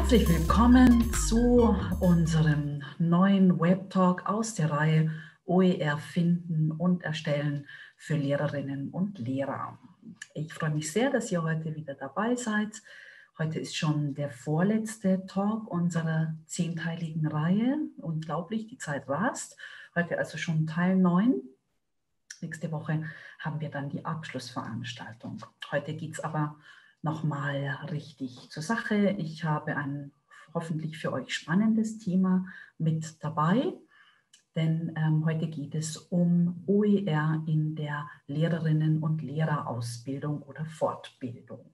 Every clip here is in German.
Herzlich willkommen zu unserem neuen Webtalk aus der Reihe OER finden und erstellen für Lehrerinnen und Lehrer. Ich freue mich sehr, dass ihr heute wieder dabei seid. Heute ist schon der vorletzte Talk unserer 10-teiligen Reihe. Unglaublich, die Zeit rast. Heute also schon Teil 9. Nächste Woche haben wir dann die Abschlussveranstaltung. Heute geht es aber nochmal richtig zur Sache. Ich habe ein hoffentlich für euch spannendes Thema mit dabei, denn heute geht es um OER in der Lehrerinnen- und Lehrerausbildung oder Fortbildung.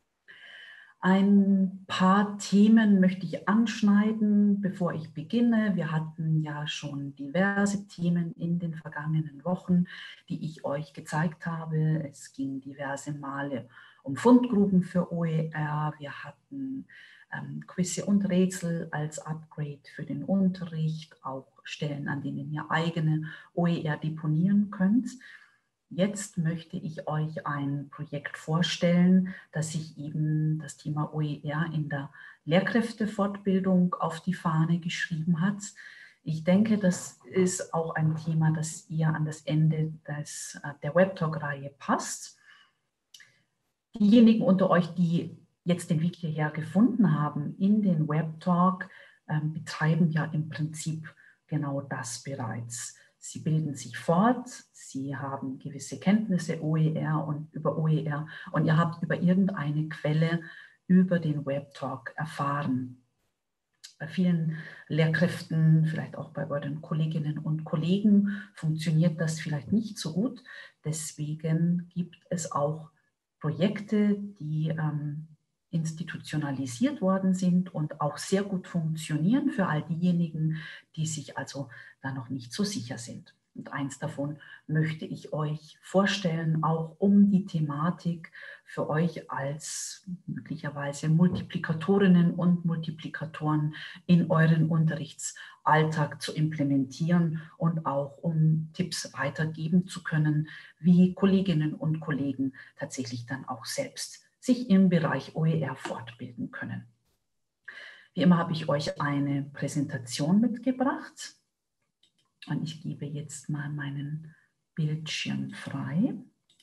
Ein paar Themen möchte ich anschneiden, bevor ich beginne. Wir hatten ja schon diverse Themen in den vergangenen Wochen, die ich euch gezeigt habe. Es ging diverse Male um Fundgruppen für OER. Wir hatten Quizze und Rätsel als Upgrade für den Unterricht, auch Stellen, an denen ihr eigene OER deponieren könnt. Jetzt möchte ich euch ein Projekt vorstellen, das sich eben das Thema OER in der Lehrkräftefortbildung auf die Fahne geschrieben hat. Ich denke, das ist auch ein Thema, das ihr an das Ende der Webtalk-Reihe passt. Diejenigen unter euch, die jetzt den Weg hierher gefunden haben in den Webtalk, betreiben ja im Prinzip genau das bereits. Sie bilden sich fort, Sie haben gewisse Kenntnisse OER und über OER und ihr habt über irgendeine Quelle über den Webtalk erfahren. Bei vielen Lehrkräften, vielleicht auch bei euren Kolleginnen und Kollegen, funktioniert das vielleicht nicht so gut. Deswegen gibt es auch Projekte, die institutionalisiert worden sind und auch sehr gut funktionieren für all diejenigen, die sich also da noch nicht so sicher sind. Und eins davon möchte ich euch vorstellen, auch um die Thematik für euch als möglicherweise Multiplikatorinnen und Multiplikatoren in euren Unterrichtsalltag zu implementieren und auch um Tipps weitergeben zu können, wie Kolleginnen und Kollegen tatsächlich dann auch selbst sich im Bereich OER fortbilden können. Wie immer habe ich euch eine Präsentation mitgebracht und ich gebe jetzt mal meinen Bildschirm frei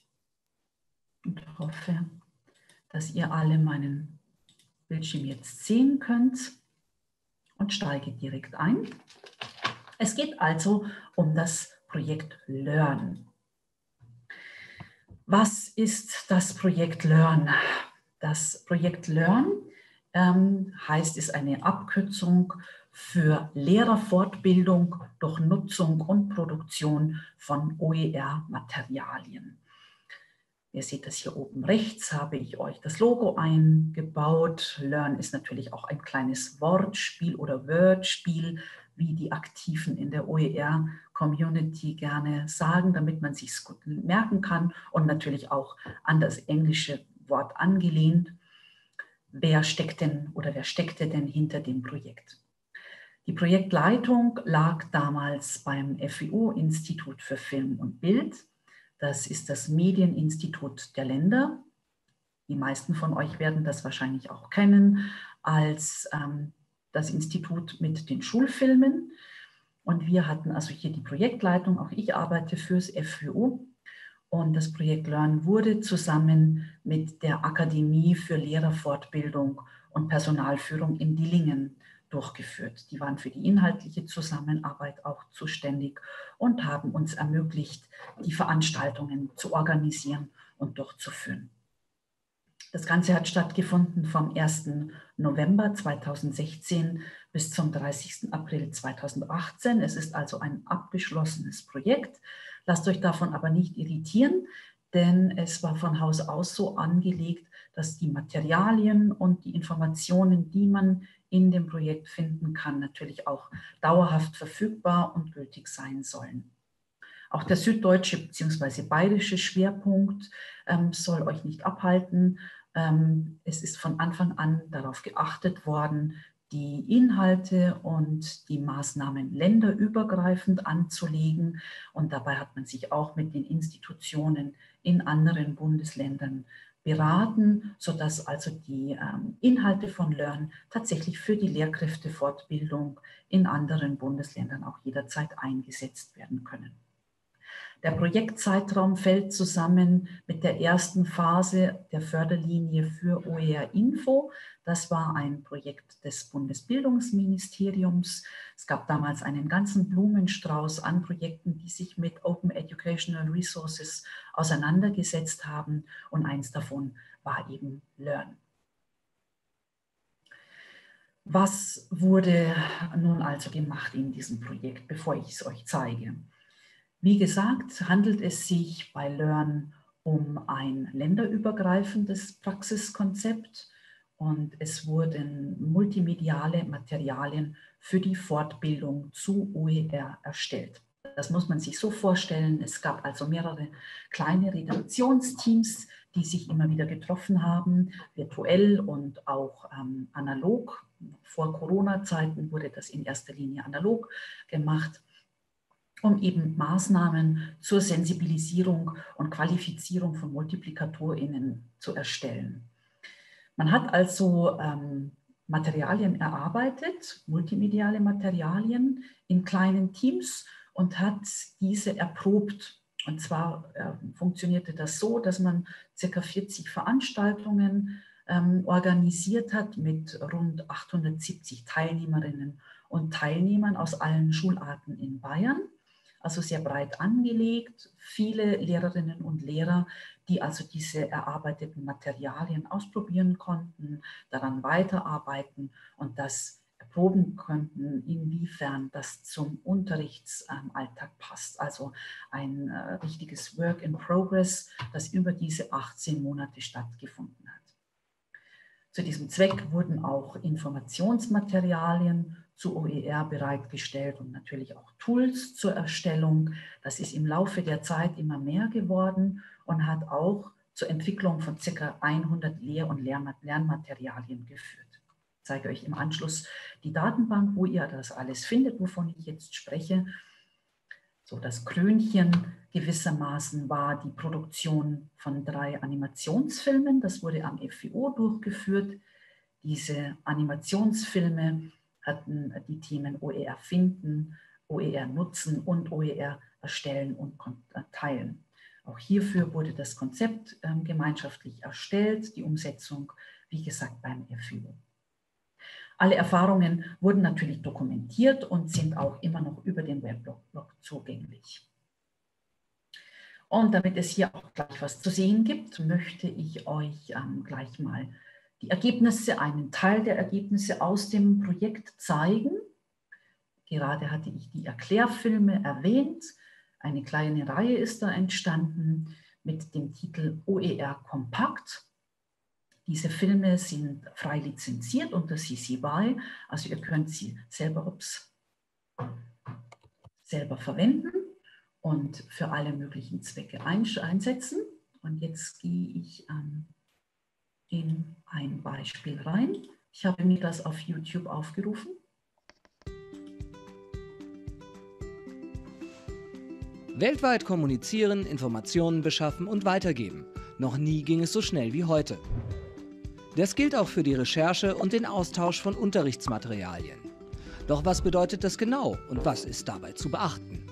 und hoffe, dass ihr alle meinen Bildschirm jetzt sehen könnt und steige direkt ein. Es geht also um das Projekt Learn. Was ist das Projekt Learn? Das Projekt Learn heißt, ist eine Abkürzung für Lehrerfortbildung durch Nutzung und Produktion von OER-Materialien. Ihr seht das hier oben rechts, habe ich euch das Logo eingebaut. Learn ist natürlich auch ein kleines Wortspiel oder Wordspiel, wie die Aktiven in der OER-Community gerne sagen, damit man sich es gut merken kann und natürlich auch an das englische Wort angelehnt. Wer steckte denn hinter dem Projekt? Die Projektleitung lag damals beim FWU, Institut für Film und Bild. Das ist das Medieninstitut der Länder. Die meisten von euch werden das wahrscheinlich auch kennen als das Institut mit den Schulfilmen. Und wir hatten also hier die Projektleitung. Auch ich arbeite fürs FWU. Und das Projekt Learn wurde zusammen mit der Akademie für Lehrerfortbildung und Personalführung in Dillingen durchgeführt. Die waren für die inhaltliche Zusammenarbeit auch zuständig und haben uns ermöglicht, die Veranstaltungen zu organisieren und durchzuführen. Das Ganze hat stattgefunden vom 1. November 2016 bis zum 30. April 2018. Es ist also ein abgeschlossenes Projekt. Lasst euch davon aber nicht irritieren, denn es war von Haus aus so angelegt, dass die Materialien und die Informationen, die man in dem Projekt finden kann, natürlich auch dauerhaft verfügbar und gültig sein sollen. Auch der süddeutsche bzw. bayerische Schwerpunkt soll euch nicht abhalten. Es ist von Anfang an darauf geachtet worden, die Inhalte und die Maßnahmen länderübergreifend anzulegen. Und dabei hat man sich auch mit den Institutionen in anderen Bundesländern beraten, sodass also die Inhalte von Learn tatsächlich für die Lehrkräftefortbildung in anderen Bundesländern auch jederzeit eingesetzt werden können. Der Projektzeitraum fällt zusammen mit der ersten Phase der Förderlinie für OER Info. Das war ein Projekt des Bundesbildungsministeriums. Es gab damals einen ganzen Blumenstrauß an Projekten, die sich mit Open Educational Resources auseinandergesetzt haben. Und eins davon war eben Learn. Was wurde nun also gemacht in diesem Projekt, bevor ich es euch zeige? Wie gesagt, handelt es sich bei Learn um ein länderübergreifendes Praxiskonzept und es wurden multimediale Materialien für die Fortbildung zu OER erstellt. Das muss man sich so vorstellen. Es gab also mehrere kleine Redaktionsteams, die sich immer wieder getroffen haben, virtuell und auch analog. Vor Corona-Zeiten wurde das in erster Linie analog gemacht, um eben Maßnahmen zur Sensibilisierung und Qualifizierung von MultiplikatorInnen zu erstellen. Man hat also Materialien erarbeitet, multimediale Materialien in kleinen Teams und hat diese erprobt. Und zwar funktionierte das so, dass man ca. 40 Veranstaltungen organisiert hat mit rund 870 Teilnehmerinnen und Teilnehmern aus allen Schularten in Bayern. Also sehr breit angelegt, viele Lehrerinnen und Lehrer, die also diese erarbeiteten Materialien ausprobieren konnten, daran weiterarbeiten und das erproben konnten, inwiefern das zum Unterrichtsalltag passt. Also ein richtiges Work in Progress, das über diese 18 Monate stattgefunden hat. Zu diesem Zweck wurden auch Informationsmaterialien zu OER bereitgestellt und natürlich auch Tools zur Erstellung. Das ist im Laufe der Zeit immer mehr geworden und hat auch zur Entwicklung von ca. 100 Lehr- und Lernmaterialien geführt. Ich zeige euch im Anschluss die Datenbank, wo ihr das alles findet, wovon ich jetzt spreche. So, das Krönchen gewissermaßen war die Produktion von 3 Animationsfilmen. Das wurde am FWO durchgeführt. Diese Animationsfilme hatten die Themen OER finden, OER nutzen und OER erstellen und teilen. Auch hierfür wurde das Konzept gemeinschaftlich erstellt, die Umsetzung, wie gesagt, beim FWO. Alle Erfahrungen wurden natürlich dokumentiert und sind auch immer noch über den Weblog zugänglich. Und damit es hier auch gleich was zu sehen gibt, möchte ich euch gleich mal die Ergebnisse, einen Teil der Ergebnisse aus dem Projekt zeigen. Gerade hatte ich die Erklärfilme erwähnt. Eine kleine Reihe ist da entstanden mit dem Titel OER Kompakt. Diese Filme sind frei lizenziert unter CC BY, also ihr könnt sie selber verwenden und für alle möglichen Zwecke einsetzen. Und jetzt gehe ich in ein Beispiel rein. Ich habe mir das auf YouTube aufgerufen. Weltweit kommunizieren, Informationen beschaffen und weitergeben. Noch nie ging es so schnell wie heute. Das gilt auch für die Recherche und den Austausch von Unterrichtsmaterialien. Doch was bedeutet das genau und was ist dabei zu beachten?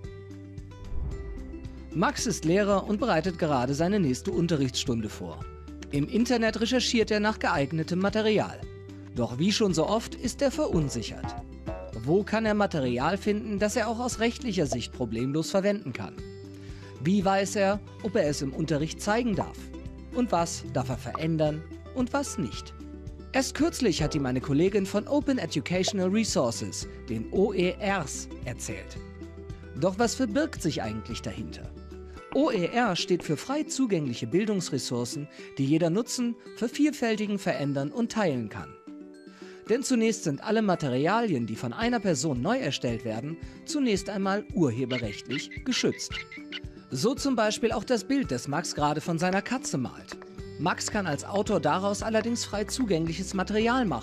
Max ist Lehrer und bereitet gerade seine nächste Unterrichtsstunde vor. Im Internet recherchiert er nach geeignetem Material. Doch wie schon so oft ist er verunsichert. Wo kann er Material finden, das er auch aus rechtlicher Sicht problemlos verwenden kann? Wie weiß er, ob er es im Unterricht zeigen darf? Und was darf er verändern und was nicht? Erst kürzlich hat ihm eine Kollegin von Open Educational Resources, den OERs, erzählt. Doch was verbirgt sich eigentlich dahinter? OER steht für frei zugängliche Bildungsressourcen, die jeder nutzen, vervielfältigen, verändern und teilen kann. Denn zunächst sind alle Materialien, die von einer Person neu erstellt werden, zunächst einmal urheberrechtlich geschützt. So zum Beispiel auch das Bild, das Max gerade von seiner Katze malt. Max kann als Autor daraus allerdings frei zugängliches Material machen,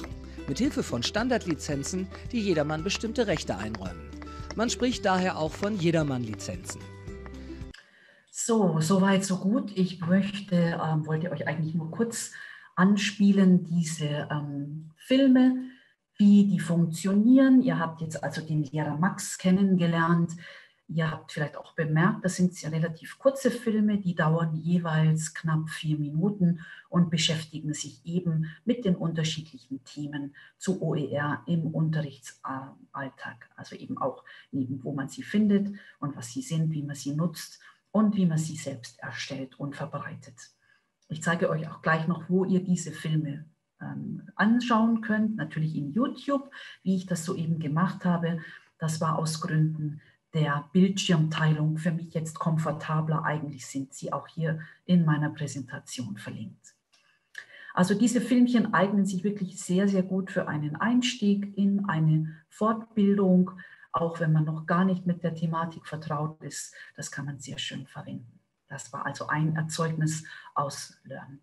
mithilfe von Standardlizenzen, die jedermann bestimmte Rechte einräumen. Man spricht daher auch von Jedermann-Lizenzen. So, soweit, so gut. Ich wollte euch eigentlich nur kurz anspielen, diese Filme, wie die funktionieren. Ihr habt jetzt also den Lehrer Max kennengelernt. Ihr habt vielleicht auch bemerkt, das sind relativ kurze Filme, die dauern jeweils knapp 4 Minuten und beschäftigen sich eben mit den unterschiedlichen Themen zu OER im Unterrichtsalltag. Also eben auch, wo man sie findet und was sie sind, wie man sie nutzt und wie man sie selbst erstellt und verbreitet. Ich zeige euch auch gleich noch, wo ihr diese Filme anschauen könnt, natürlich in YouTube, wie ich das soeben gemacht habe. Das war aus Gründen der Bildschirmteilung für mich jetzt komfortabler. Eigentlich sind sie auch hier in meiner Präsentation verlinkt. Also diese Filmchen eignen sich wirklich sehr, sehr gut für einen Einstieg in eine Fortbildung, auch wenn man noch gar nicht mit der Thematik vertraut ist. Das kann man sehr schön verwenden. Das war also ein Erzeugnis aus Learn.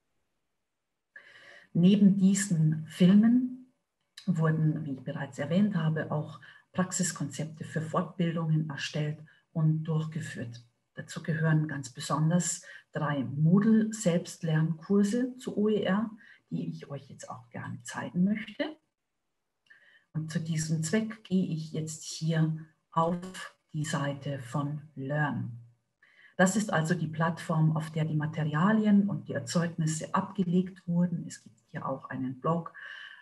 Neben diesen Filmen wurden, wie ich bereits erwähnt habe, auch Praxiskonzepte für Fortbildungen erstellt und durchgeführt. Dazu gehören ganz besonders 3 Moodle-Selbstlernkurse zu OER, die ich euch jetzt auch gerne zeigen möchte. Und zu diesem Zweck gehe ich jetzt hier auf die Seite von Learn. Das ist also die Plattform, auf der die Materialien und die Erzeugnisse abgelegt wurden. Es gibt hier auch einen Blog,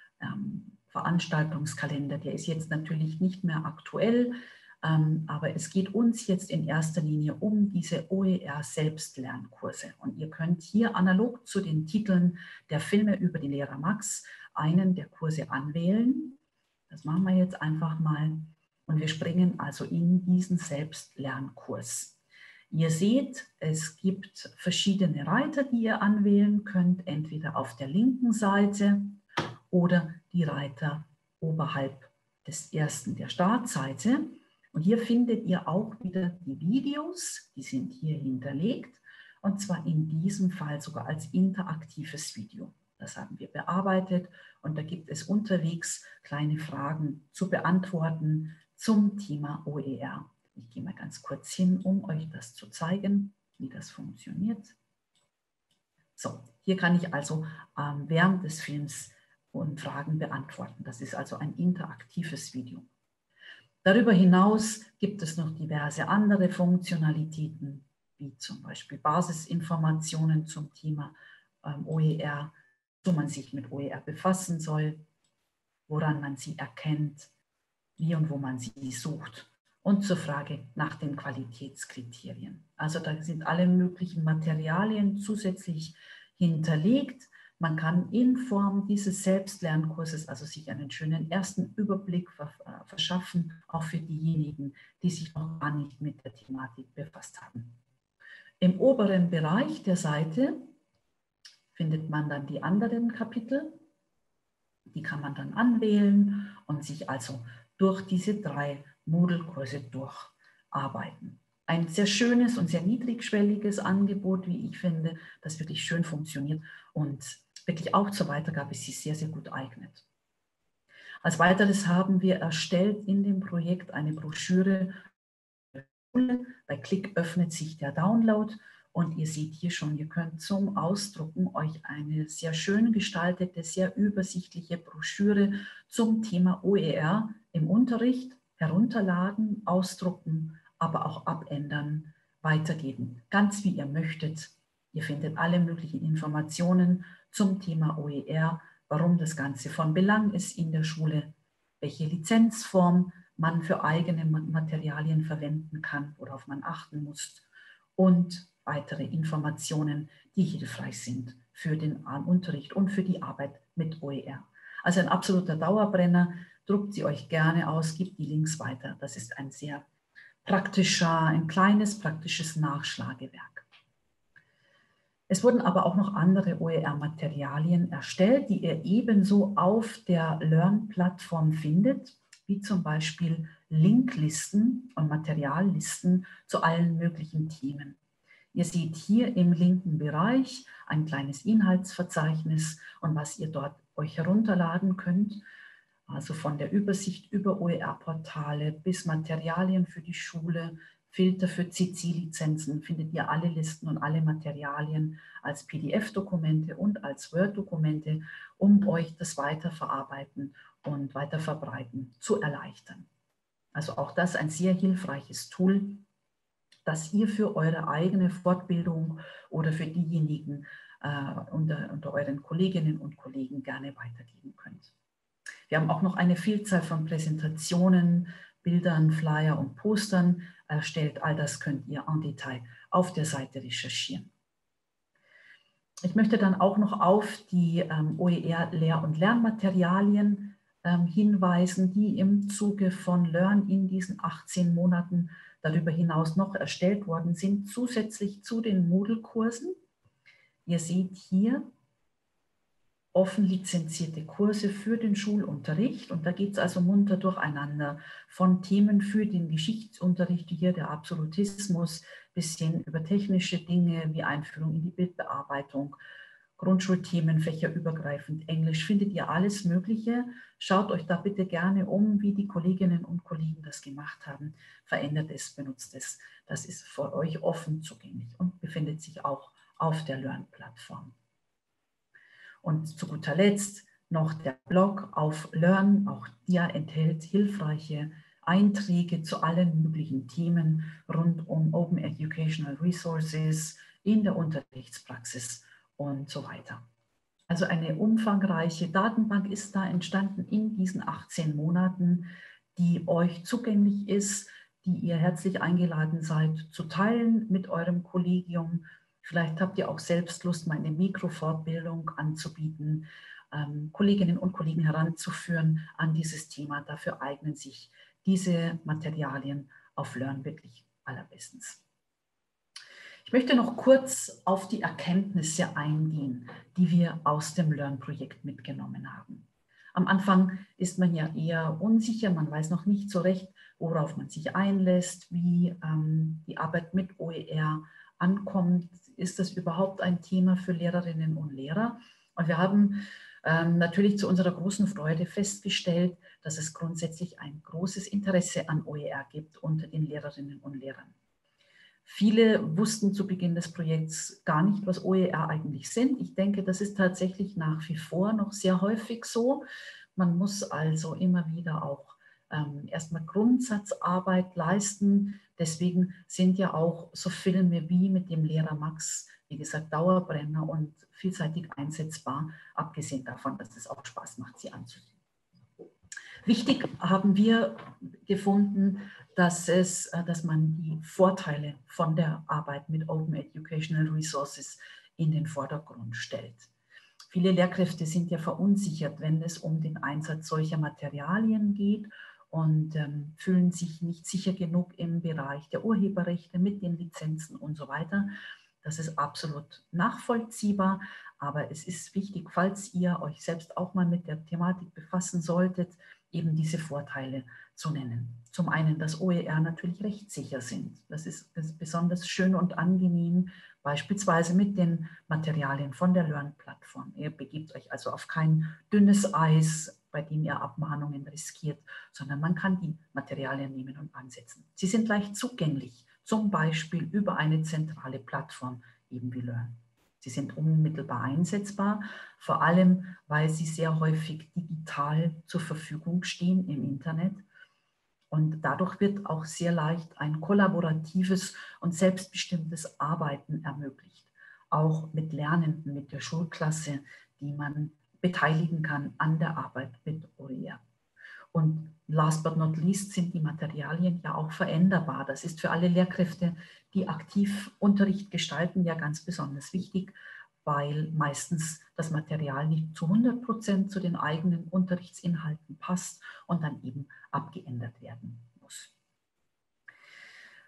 Veranstaltungskalender, der ist jetzt natürlich nicht mehr aktuell, aber es geht uns jetzt in erster Linie um diese OER-Selbstlernkurse. Und ihr könnt hier analog zu den Titeln der Filme über den Lehrer Max einen der Kurse anwählen. Das machen wir jetzt einfach mal und wir springen also in diesen Selbstlernkurs. Ihr seht, es gibt verschiedene Reiter, die ihr anwählen könnt, entweder auf der linken Seite oder die Reiter oberhalb des ersten der Startseite. Und hier findet ihr auch wieder die Videos, die sind hier hinterlegt und zwar in diesem Fall sogar als interaktives Video. Das haben wir bearbeitet und da gibt es unterwegs kleine Fragen zu beantworten zum Thema OER. Ich gehe mal ganz kurz hin, um euch das zu zeigen, wie das funktioniert. So, hier kann ich also während des Films Fragen beantworten. Das ist also ein interaktives Video. Darüber hinaus gibt es noch diverse andere Funktionalitäten, wie zum Beispiel Basisinformationen zum Thema OER, wo man sich mit OER befassen soll, woran man sie erkennt, wie und wo man sie sucht. Und zur Frage nach den Qualitätskriterien. Also da sind alle möglichen Materialien zusätzlich hinterlegt. Man kann in Form dieses Selbstlernkurses also sich einen schönen ersten Überblick verschaffen, auch für diejenigen, die sich noch gar nicht mit der Thematik befasst haben. Im oberen Bereich der Seite findet man dann die anderen Kapitel. Die kann man dann anwählen und sich also durch diese 3 Moodle-Kurse durcharbeiten. Ein sehr schönes und sehr niedrigschwelliges Angebot, wie ich finde, das wirklich schön funktioniert und wirklich auch zur Weitergabe sich sehr, sehr gut eignet. Als weiteres haben wir erstellt in dem Projekt eine Broschüre. Bei Klick öffnet sich der Download und ihr seht hier schon, ihr könnt zum Ausdrucken euch eine sehr schön gestaltete, sehr übersichtliche Broschüre zum Thema OER im Unterricht herunterladen, ausdrucken, aber auch abändern, weitergeben, ganz wie ihr möchtet. Ihr findet alle möglichen Informationen zum Thema OER, warum das Ganze von Belang ist in der Schule, welche Lizenzform man für eigene Materialien verwenden kann, worauf man achten muss und weitere Informationen, die hilfreich sind für den Unterricht und für die Arbeit mit OER. Also ein absoluter Dauerbrenner, druckt sie euch gerne aus, gebt die Links weiter. Das ist ein sehr ein kleines praktisches Nachschlagewerk. Es wurden aber auch noch andere OER-Materialien erstellt, die ihr ebenso auf der Learn-Plattform findet, wie zum Beispiel Linklisten und Materiallisten zu allen möglichen Themen. Ihr seht hier im linken Bereich ein kleines Inhaltsverzeichnis und was ihr dort euch herunterladen könnt. Also von der Übersicht über OER-Portale bis Materialien für die Schule, Filter für CC-Lizenzen, findet ihr alle Listen und alle Materialien als PDF-Dokumente und als Word-Dokumente, um euch das Weiterverarbeiten und Weiterverbreiten zu erleichtern. Also auch das ein sehr hilfreiches Tool, das ihr für eure eigene Fortbildung oder für diejenigen unter euren Kolleginnen und Kollegen gerne weitergeben könnt. Wir haben auch noch eine Vielzahl von Präsentationen, Bildern, Flyer und Postern erstellt. All das könnt ihr en Detail auf der Seite recherchieren. Ich möchte dann auch noch auf die OER-Lehr- und Lernmaterialien hinweisen, die im Zuge von Learn in diesen 18 Monaten darüber hinaus noch erstellt worden sind, zusätzlich zu den Moodle-Kursen. Ihr seht hier offen lizenzierte Kurse für den Schulunterricht und da geht es also munter durcheinander von Themen für den Geschichtsunterricht, hier der Absolutismus, bis hin über technische Dinge wie Einführung in die Bildbearbeitung, Grundschulthemen, fächerübergreifend, Englisch, findet ihr alles Mögliche. Schaut euch da bitte gerne um, wie die Kolleginnen und Kollegen das gemacht haben. Verändert es, benutzt es. Das ist für euch offen zugänglich und befindet sich auch auf der Learn-Plattform. Und zu guter Letzt noch der Blog auf Learn. Auch der enthält hilfreiche Einträge zu allen möglichen Themen rund um Open Educational Resources in der Unterrichtspraxis und so weiter. Also eine umfangreiche Datenbank ist da entstanden in diesen 18 Monaten, die euch zugänglich ist, die ihr herzlich eingeladen seid zu teilen mit eurem Kollegium. Vielleicht habt ihr auch selbst Lust, mal eine Mikrofortbildung anzubieten, Kolleginnen und Kollegen heranzuführen an dieses Thema. Dafür eignen sich diese Materialien auf Learn wirklich allerbestens. Ich möchte noch kurz auf die Erkenntnisse eingehen, die wir aus dem Learn-Projekt mitgenommen haben. Am Anfang ist man ja eher unsicher, man weiß noch nicht so recht, worauf man sich einlässt, wie die Arbeit mit OER ankommt. Ist das überhaupt ein Thema für Lehrerinnen und Lehrer? Und wir haben natürlich zu unserer großen Freude festgestellt, dass es grundsätzlich ein großes Interesse an OER gibt unter den Lehrerinnen und Lehrern. Viele wussten zu Beginn des Projekts gar nicht, was OER eigentlich sind. Ich denke, das ist tatsächlich nach wie vor noch sehr häufig so. Man muss also immer wieder auch erstmal Grundsatzarbeit leisten. Deswegen sind ja auch so Filme wie mit dem Lehrer Max, wie gesagt, Dauerbrenner und vielseitig einsetzbar, abgesehen davon, dass es auch Spaß macht, sie anzusehen. Wichtig haben wir gefunden, dass man die Vorteile von der Arbeit mit Open Educational Resources in den Vordergrund stellt. Viele Lehrkräfte sind ja verunsichert, wenn es um den Einsatz solcher Materialien geht und fühlen sich nicht sicher genug im Bereich der Urheberrechte mit den Lizenzen und so weiter. Das ist absolut nachvollziehbar, aber es ist wichtig, falls ihr euch selbst auch mal mit der Thematik befassen solltet, eben diese Vorteile zu nennen. Zum einen, dass OER natürlich rechtssicher sind. Das ist besonders schön und angenehm, beispielsweise mit den Materialien von der Learn-Plattform. Ihr begebt euch also auf kein dünnes Eis, bei dem ihr Abmahnungen riskiert, sondern man kann die Materialien nehmen und ansetzen. Sie sind leicht zugänglich, zum Beispiel über eine zentrale Plattform, eben wie Learn. Sie sind unmittelbar einsetzbar, vor allem, weil sie sehr häufig digital zur Verfügung stehen im Internet. Und dadurch wird auch sehr leicht ein kollaboratives und selbstbestimmtes Arbeiten ermöglicht. Auch mit Lernenden, mit der Schulklasse, die man beteiligen kann an der Arbeit mit OER. Und last but not least sind die Materialien ja auch veränderbar. Das ist für alle Lehrkräfte, die aktiv Unterricht gestalten, ja ganz besonders wichtig, weil meistens das Material nicht zu 100% zu den eigenen Unterrichtsinhalten passt und dann eben abgeändert werden muss.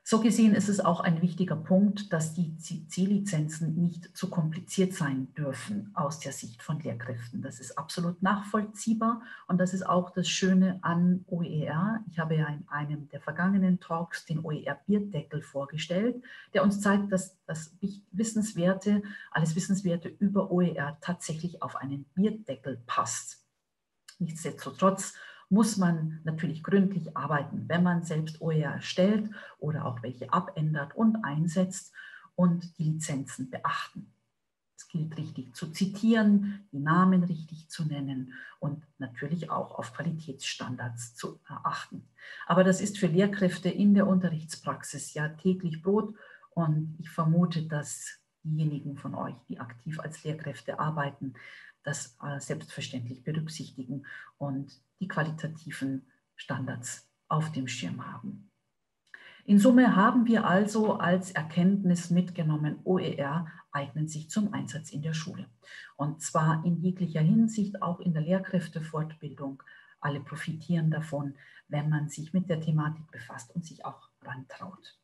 So gesehen ist es auch ein wichtiger Punkt, dass die C-Lizenzen nicht zu kompliziert sein dürfen aus der Sicht von Lehrkräften. Das ist absolut nachvollziehbar und das ist auch das Schöne an OER. Ich habe ja in einem der vergangenen Talks den OER-Bierdeckel vorgestellt, der uns zeigt, dass alles Wissenswerte über OER tatsächlich auf einen Bierdeckel passt. Nichtsdestotrotz muss man natürlich gründlich arbeiten, wenn man selbst OER erstellt oder auch welche abändert und einsetzt und die Lizenzen beachten. Es gilt richtig zu zitieren, die Namen richtig zu nennen und natürlich auch auf Qualitätsstandards zu achten. Aber das ist für Lehrkräfte in der Unterrichtspraxis ja täglich Brot und ich vermute, dass diejenigen von euch, die aktiv als Lehrkräfte arbeiten, das selbstverständlich berücksichtigen und die qualitativen Standards auf dem Schirm haben. In Summe haben wir also als Erkenntnis mitgenommen, OER eignen sich zum Einsatz in der Schule. Und zwar in jeglicher Hinsicht, auch in der Lehrkräftefortbildung. Alle profitieren davon, wenn man sich mit der Thematik befasst und sich auch rantraut.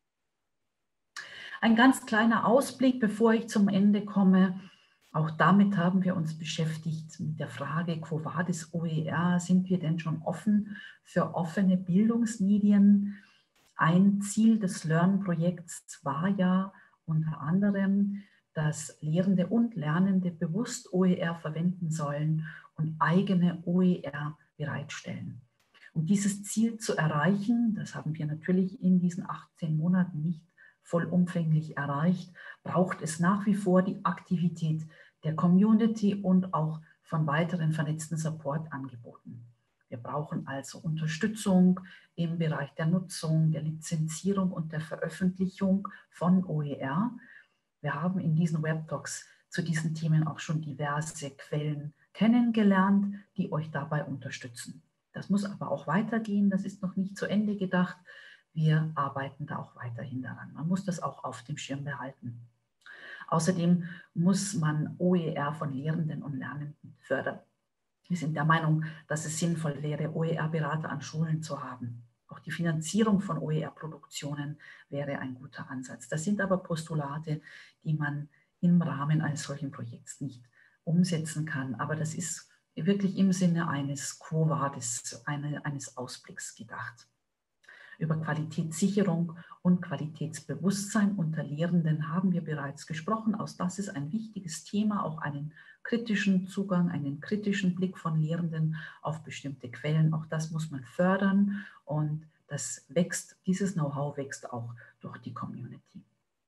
Ein ganz kleiner Ausblick, bevor ich zum Ende komme. Auch damit haben wir uns beschäftigt mit der Frage, quo vadis OER? Sind wir denn schon offen für offene Bildungsmedien? Ein Ziel des Learn-Projekts war ja unter anderem, dass Lehrende und Lernende bewusst OER verwenden sollen und eigene OER bereitstellen. Um dieses Ziel zu erreichen, das haben wir natürlich in diesen 18 Monaten nicht vollumfänglich erreicht, braucht es nach wie vor die Aktivität der Community und auch von weiteren vernetzten Supportangeboten. Wir brauchen also Unterstützung im Bereich der Nutzung, der Lizenzierung und der Veröffentlichung von OER. Wir haben in diesen Webtalks zu diesen Themen auch schon diverse Quellen kennengelernt, die euch dabei unterstützen. Das muss aber auch weitergehen, das ist noch nicht zu Ende gedacht. Wir arbeiten da auch weiterhin daran. Man muss das auch auf dem Schirm behalten. Außerdem muss man OER von Lehrenden und Lernenden fördern. Wir sind der Meinung, dass es sinnvoll wäre, OER-Berater an Schulen zu haben. Auch die Finanzierung von OER-Produktionen wäre ein guter Ansatz. Das sind aber Postulate, die man im Rahmen eines solchen Projekts nicht umsetzen kann. Aber das ist wirklich im Sinne eines Quo Vadis, eines Ausblicks gedacht. Über Qualitätssicherung und Qualitätsbewusstsein unter Lehrenden haben wir bereits gesprochen. Auch das ist ein wichtiges Thema, auch einen kritischen Zugang, einen kritischen Blick von Lehrenden auf bestimmte Quellen. Auch das muss man fördern und das wächst, dieses Know-how wächst auch durch die Community.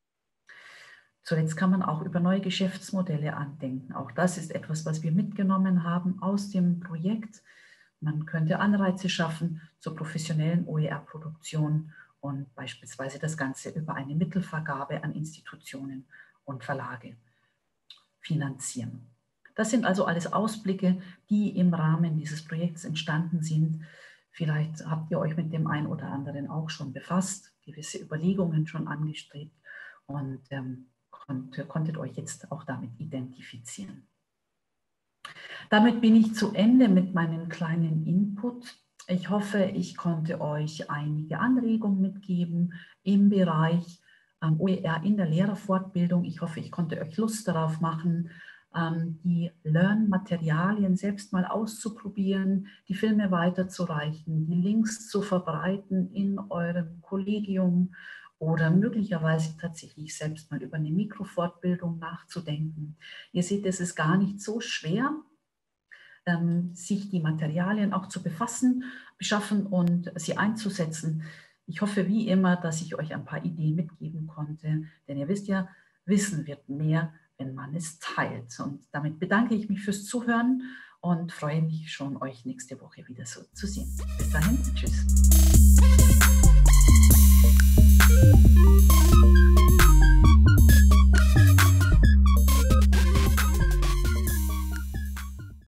Zuletzt kann man auch über neue Geschäftsmodelle andenken. Auch das ist etwas, was wir mitgenommen haben aus dem Projekt. Man könnte Anreize schaffen zur professionellen OER-Produktion und beispielsweise das Ganze über eine Mittelvergabe an Institutionen und Verlage finanzieren. Das sind also alles Ausblicke, die im Rahmen dieses Projekts entstanden sind. Vielleicht habt ihr euch mit dem einen oder anderen auch schon befasst, gewisse Überlegungen schon angestrebt und konntet euch jetzt auch damit identifizieren. Damit bin ich zu Ende mit meinem kleinen Input. Ich hoffe, ich konnte euch einige Anregungen mitgeben im Bereich OER in der Lehrerfortbildung. Ich hoffe, ich konnte euch Lust darauf machen, die Lernmaterialien selbst mal auszuprobieren, die Filme weiterzureichen, die Links zu verbreiten in eurem Kollegium oder möglicherweise tatsächlich selbst mal über eine Mikrofortbildung nachzudenken. Ihr seht, es ist gar nicht so schwer, sich die Materialien auch zu beschaffen und sie einzusetzen. Ich hoffe wie immer, dass ich euch ein paar Ideen mitgeben konnte, denn ihr wisst ja, Wissen wird mehr, wenn man es teilt. Und damit bedanke ich mich fürs Zuhören und freue mich schon, euch nächste Woche wieder so zu sehen. Bis dahin, tschüss.